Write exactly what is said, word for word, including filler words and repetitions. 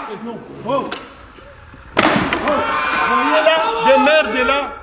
Non. Oh. Oh. Vous voyez là, des merdes là.